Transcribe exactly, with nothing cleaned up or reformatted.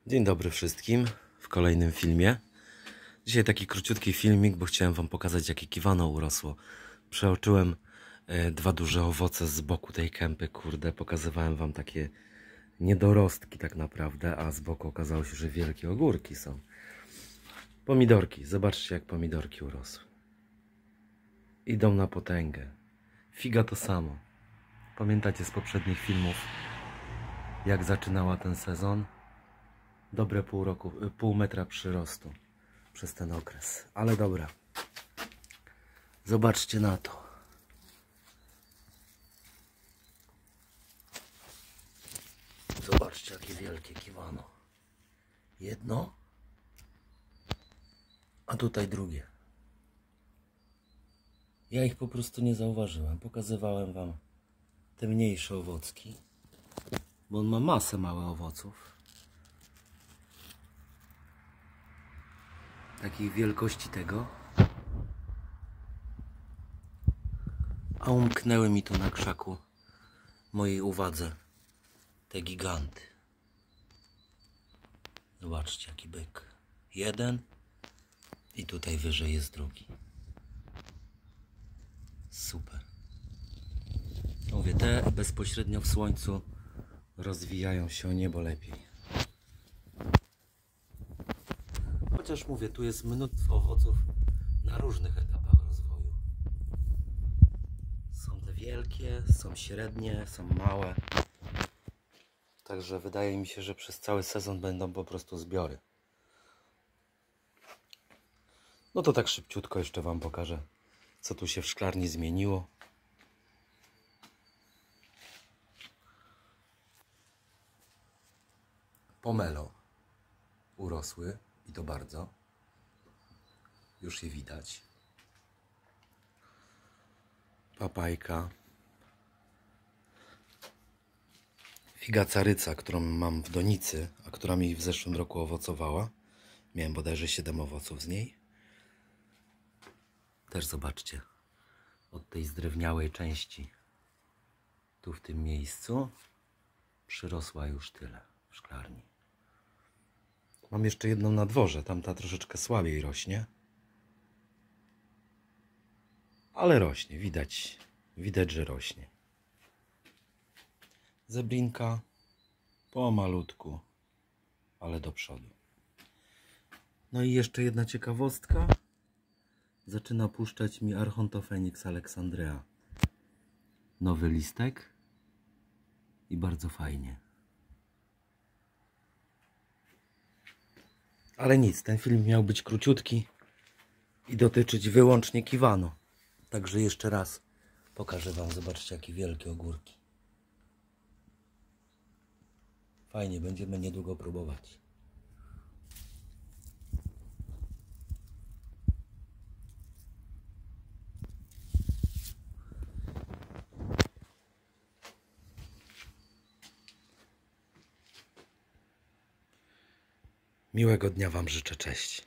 Dzień dobry wszystkim w kolejnym filmie. Dzisiaj taki króciutki filmik, bo chciałem wam pokazać, jakie kiwano urosło. Przeoczyłem e, dwa duże owoce z boku tej kępy, kurde, pokazywałem wam takie niedorostki tak naprawdę, a z boku okazało się, że wielkie ogórki są. Pomidorki, zobaczcie jak pomidorki urosły. Idą na potęgę. Figa to samo. Pamiętacie z poprzednich filmów, jak zaczynała ten sezon? Dobre pół roku, pół metra przyrostu przez ten okres. Ale dobra. Zobaczcie na to. Zobaczcie jakie wielkie kiwano. Jedno, a tutaj drugie. Ja ich po prostu nie zauważyłem. Pokazywałem wam te mniejsze owocki, bo on ma masę małych owoców. Takiej wielkości tego. A umknęły mi tu na krzaku mojej uwadze te giganty. Zobaczcie jaki byk. Jeden i tutaj wyżej jest drugi. Super. Mówię, te bezpośrednio w słońcu rozwijają się o niebo lepiej. Chociaż mówię, tu jest mnóstwo owoców na różnych etapach rozwoju. Są te wielkie, są średnie, są małe. Także wydaje mi się, że przez cały sezon będą po prostu zbiory. No to tak szybciutko jeszcze wam pokażę, co tu się w szklarni zmieniło. Pomelo urosły i to bardzo. Już je widać. Papajka. Figa caryca, którą mam w donicy, a która mi w zeszłym roku owocowała. Miałem bodajże siedem owoców z niej. Też zobaczcie. Od tej zdrewniałej części tu w tym miejscu przyrosła już tyle w szklarni. Mam jeszcze jedną na dworze, tamta troszeczkę słabiej rośnie. Ale rośnie, widać, widać, że rośnie. Zebrinka pomalutku, ale do przodu. No i jeszcze jedna ciekawostka. Zaczyna puszczać mi Archontophenix alexandrea. Nowy listek i bardzo fajnie. Ale nic, ten film miał być króciutki i dotyczyć wyłącznie kiwano. Także jeszcze raz pokażę wam, zobaczcie jakie wielkie ogórki. Fajnie, będziemy niedługo próbować. Miłego dnia wam życzę, cześć.